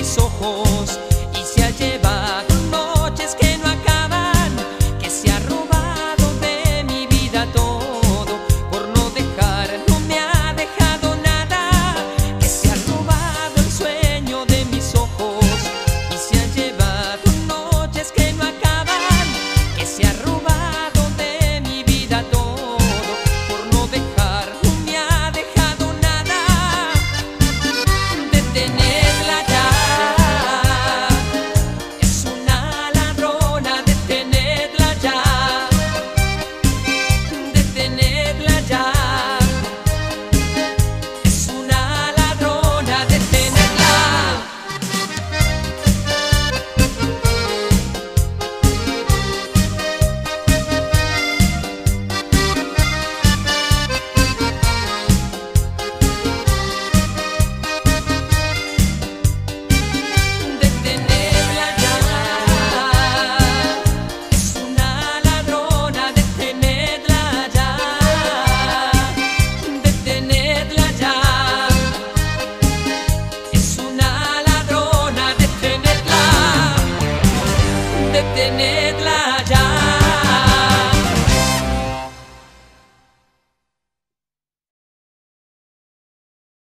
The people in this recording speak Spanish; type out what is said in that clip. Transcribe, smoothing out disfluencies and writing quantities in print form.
mis ojos y se ha llevado noches que no acaban, que se ha robado de mi vida todo por no dejar, no me ha dejado nada, que se ha robado el sueño de mis ojos y se ha llevado noches que no acaban, que se ha robado de mi vida todo por no dejar, no me ha dejado nada. Detenerla ya, es una ladrona, detenerla ya, detenerla ya, es una ladrona, detenerla. Detenerla ya, es una ladrona, detenerla ya, detenerla ya, es una ladrona, detenerla, detenerla.